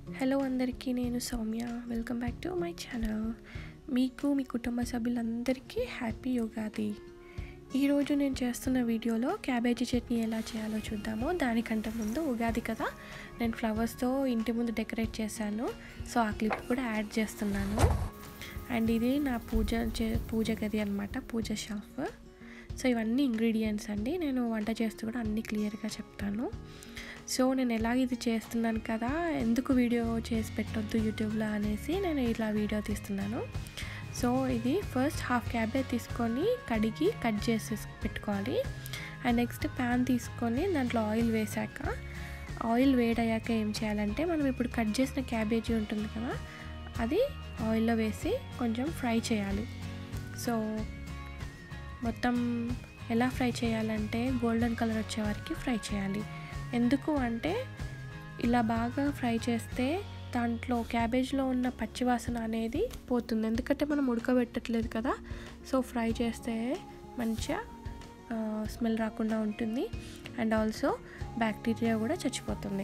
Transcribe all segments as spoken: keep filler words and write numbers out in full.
Hello అందరికీ, నేను Soumya. Welcome back to my channel. మీకు మీ కుటుంబ సభ్యులందరికీ హ్యాపీ యుగాది. ఈరోజు నేను చేస్తున్న వీడియోలో క్యాబేజీ చట్నీ ఎలా చేయాలో చూద్దాము. దానికంటే ముందు ఉగాది కదా, నేను ఫ్లవర్స్తో ఇంటి ముందు డెకరేట్ చేశాను. సో ఆ క్లిప్ కూడా యాడ్ చేస్తున్నాను. అండ్ ఇది నా పూజ చే పూజ గది అనమాట, పూజ షెల్ఫ్. సో ఇవన్నీ ఇంగ్రీడియంట్స్ అండి. నేను వంట చేస్తూ కూడా అన్నీ క్లియర్గా చెప్తాను. సో నేను ఎలా ఇది చేస్తున్నాను కదా, ఎందుకు వీడియో చేసి పెట్టొద్దు యూట్యూబ్లో అనేసి నేను ఇలా వీడియో తీస్తున్నాను. సో ఇది ఫస్ట్ హాఫ్ క్యాబేజ్ తీసుకొని కడిగి కట్ చేసి పెట్టుకోవాలి. అండ్ నెక్స్ట్ ప్యాన్ తీసుకొని దాంట్లో ఆయిల్ వేసాక, ఆయిల్ వేడయ్యాక ఏం చేయాలంటే, మనం ఇప్పుడు కట్ చేసిన క్యాబేజీ ఉంటుంది కదా, అది ఆయిల్లో వేసి కొంచెం ఫ్రై చేయాలి. సో మొత్తం ఎలా ఫ్రై చేయాలంటే గోల్డెన్ కలర్ వచ్చే వరకు ఫ్రై చేయాలి. ఎందుకు అంటే ఇలా బాగా ఫ్రై చేస్తే దాంట్లో క్యాబేజ్లో ఉన్న పచ్చివాసన అనేది పోతుంది. ఎందుకంటే మనం ఉడకబెట్టట్లేదు కదా, సో ఫ్రై చేస్తే మంచిగా స్మెల్ రాకుండా ఉంటుంది. అండ్ ఆల్సో బ్యాక్టీరియా కూడా చచ్చిపోతుంది.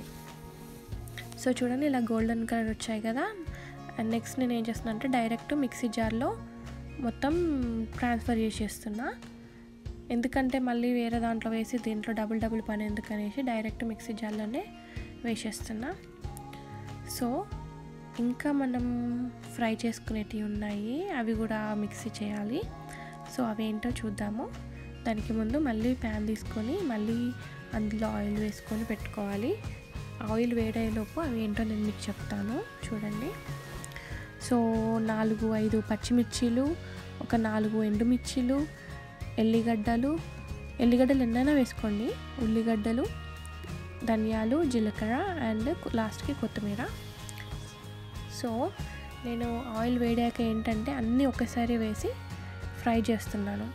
సో చూడండి, ఇలా గోల్డెన్ కలర్ వచ్చాయి కదా. అండ్ నెక్స్ట్ నేను ఏం చేస్తున్నా అంటే డైరెక్ట్ మిక్సీ జార్లో మొత్తం ట్రాన్స్ఫర్ చేసేస్తున్నా. ఎందుకంటే మళ్ళీ వేరే దాంట్లో వేసి దీంట్లో డబుల్ డబుల్ పని ఎందుకనేసి డైరెక్ట్ మిక్సీ జార్లోనే వేసేస్తున్నా. సో ఇంకా మనం ఫ్రై చేసుకునేటివి ఉన్నాయి, అవి కూడా మిక్సీ చేయాలి. సో అవి ఏంటో చూద్దాము. దానికి ముందు మళ్ళీ ప్యాన్ తీసుకొని మళ్ళీ అందులో ఆయిల్ వేసుకొని పెట్టుకోవాలి. ఆయిల్ వేడయ్యేలోపు అవి ఏంటో నేను మీకు చెప్తాను, చూడండి. సో నాలుగు ఐదు పచ్చిమిర్చీలు, ఒక నాలుగు ఎండుమిర్చీలు, ఎల్లిగడ్డలు ఎల్లిగడ్డలు ఎన్నైనా వేసుకోండి, ఉల్లిగడ్డలు, ధనియాలు, జీలకర్ర అండ్ లాస్ట్కి కొత్తిమీర. సో నేను ఆయిల్ వేడాక ఏంటంటే అన్నీ ఒకేసారి వేసి ఫ్రై చేస్తున్నాను.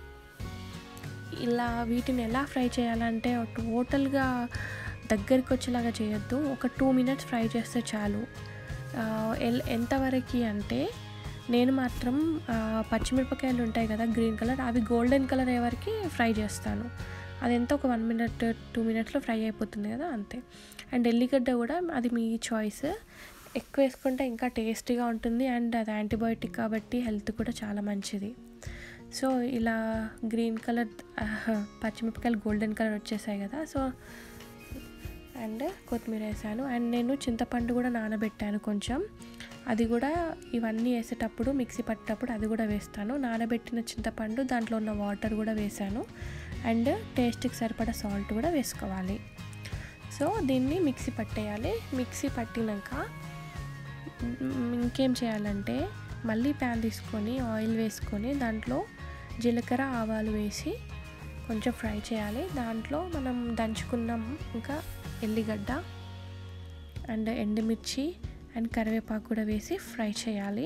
ఇలా వీటిని ఎలా ఫ్రై చేయాలంటే టోటల్గా దగ్గరికి వచ్చేలాగా చేయొద్దు. ఒక టూ మినిట్స్ ఫ్రై చేస్తే చాలు. ఎంతవరకు అంటే నేను మాత్రం పచ్చిమిరపకాయలు ఉంటాయి కదా గ్రీన్ కలర్, అవి గోల్డెన్ కలర్ అయ్యే వరకు ఫ్రై చేస్తాను. అది ఎంత ఒక వన్ మినిట్ టూ మినిట్స్లో ఫ్రై అయిపోతుంది కదా, అంతే. అండ్ ఎల్లిగడ్డ కూడా అది మీ చాయిస్. ఎక్కువ వేసుకుంటే ఇంకా టేస్టీగా ఉంటుంది. అండ్ అది యాంటీబయాటిక్ కాబట్టి హెల్త్ కూడా చాలా మంచిది. సో ఇలా గ్రీన్ కలర్ పచ్చిమిరపకాయలు గోల్డెన్ కలర్ వచ్చేసాయి కదా. సో అండ్ కొత్తిమీర వేసాను. అండ్ నేను చింతపండు కూడా నానబెట్టాను కొంచెం, అది కూడా ఇవన్నీ వేసేటప్పుడు మిక్సీ పట్టేటప్పుడు అది కూడా వేస్తాను. నానబెట్టిన చింతపండు, దాంట్లో ఉన్న వాటర్ కూడా వేసాను. అండ్ టేస్ట్కి సరిపడా సాల్ట్ కూడా వేసుకోవాలి. సో దీన్ని మిక్సీ పట్టేయాలి. మిక్సీ పట్టినాక ఇంకేం చేయాలంటే మళ్ళీ ప్యాన్ తీసుకొని ఆయిల్ వేసుకొని దాంట్లో జీలకర్ర ఆవాలు వేసి కొంచెం ఫ్రై చేయాలి. దాంట్లో మనం దంచుకున్నాం ఇంకా ఎల్లిగడ్డ అండ్ ఎండుమిర్చి అండ్ కరివేపాకు కూడా వేసి ఫ్రై చేయాలి.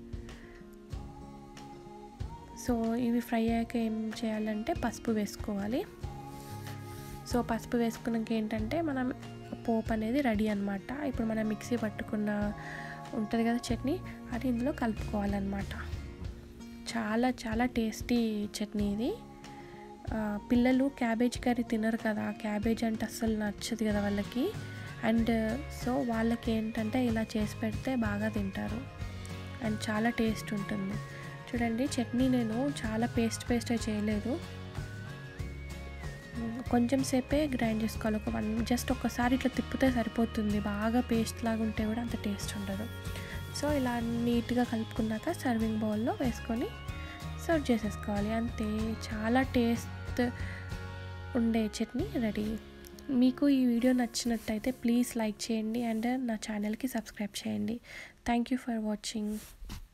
సో ఇవి ఫ్రై అయ్యాక ఏం చేయాలంటే పసుపు వేసుకోవాలి. సో పసుపు వేసుకున్నాక ఏంటంటే మనం పోపు అనేది రెడీ అనమాట. ఇప్పుడు మనం మిక్సీ పట్టుకున్న ఉంటుంది కదా చట్నీ, అది ఇందులో కలుపుకోవాలన్నమాట. చాలా చాలా టేస్టీ చట్నీ ఇది. పిల్లలు క్యాబేజ్ కర్రీ తినరు కదా, క్యాబేజ్ అంటే అస్సలు నచ్చదు కదా వాళ్ళకి. అండ్ సో వాళ్ళకి ఏంటంటే ఇలా చేసి పెడితే బాగా తింటారు అండ్ చాలా టేస్ట్ ఉంటుంది. చూడండి, చట్నీ నేను చాలా పేస్ట్ పేస్ట్ చేయలేదు, కొంచెం సేపే గ్రైండ్ చేసుకోవాలి. ఒక వన్ జస్ట్ ఒక్కసారి ఇట్లా తిప్పితే సరిపోతుంది. బాగా పేస్ట్ లాగా ఉంటే కూడా అంత టేస్ట్ ఉండదు. సో ఇలా నీట్గా కలుపుకున్నాక సర్వింగ్ బౌల్లో వేసుకొని సర్వ్ చేసేసుకోవాలి, అంతే. చాలా టేస్ట్ ఉండే చట్నీ రెడీ. మీకు ఈ వీడియో నచ్చినట్టయితే ప్లీజ్ లైక్ చేయండి అండ్ నా ఛానల్కి సబ్స్క్రైబ్ చేయండి. Thank you for watching.